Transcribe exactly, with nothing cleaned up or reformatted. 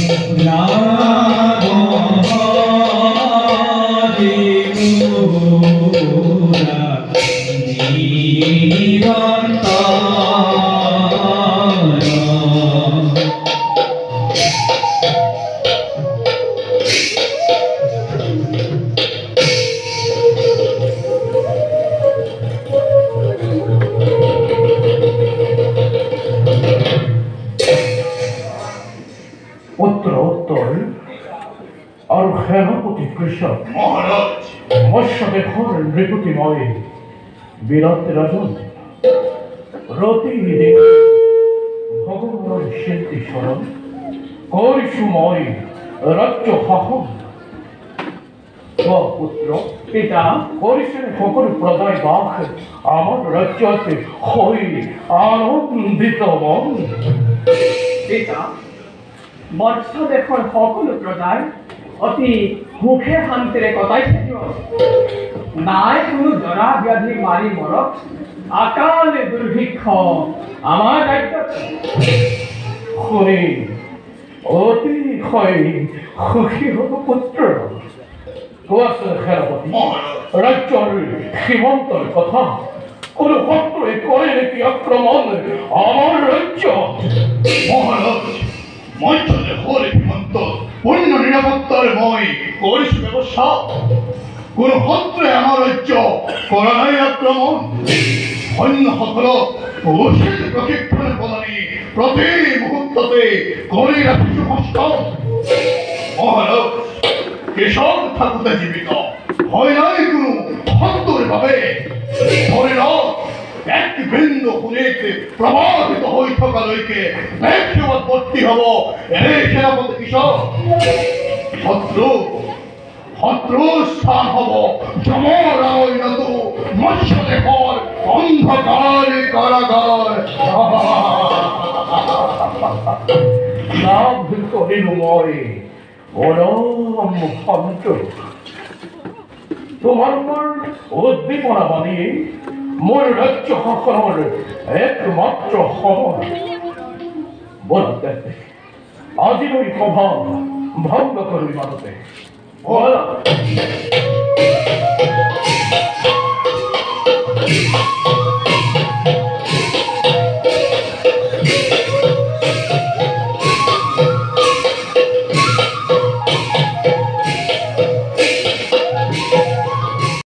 বিরাট রাজন রতিদিন ভগবান শিল্পী স্মরণ কৈশুময় রাজ্য শাসন পুত্র পিতা করিছেন সকল প্রদায় বাক আমার রাজ্যতে হই আনন্দিত মন পিতা বৎস দেশৰ সকলো প্ৰজাই অতি সুখে শান্তিৰে কটাই থাকিব নাই কোনো জৰা ব্যাধি মাৰি মৰক আকাল দুৰ্ভিক্ষ আমাৰ ৰাজ্যত শুনি অতিশয় সুখী হব পুত্ৰ কোৱাচোন সেনাপতি ৰাজ্যৰ সীমান্তৰ কথা কোনো শত্ৰুৱে কৰে নেকি আক্ৰমণ আমাৰ ৰাজ্যত মহাৰাজ মঞ্চ দেশৰ সীমান্ত পূৰ্ণ নিৰাপত্তাৰে মই কৰিছো ব্যৱস্থা কোনো শত্ৰুৱে আমাৰ ৰাজ্য কৰা নাই আক্ৰমণ সৈন্যসকলক উচিত প্ৰশিক্ষণ প্ৰদানী প্ৰতি মুহূৰ্ততে কৰি ৰাখিছো কষ্ট মহাৰাজ কৃষক থাকোঁতে জীৱিত হয় নাই কোনো শত্ৰুৰ বাবে শৰীৰত এক বিন্দু খুনিত প্ৰভাৱিত হৈ থকালৈকে দেশত ভৰ্তি হ'ব এই সেনাপতি কৃষক শত্ৰু শত্ৰু স্থান হ'ব যমৰায়ণতো মৎস্য দেশৰ অন্ধকাৰী কাৰাগাৰ লাভ কৰিলো মই পৰম সন্তোষ তোমালোকৰ উদ্দীপনা বাণী মোৰ ৰাজ্য শাসনৰ একমাত্ৰ সময় বলতে আজিলৈ সভা ভংগ কৰি মানতে বলা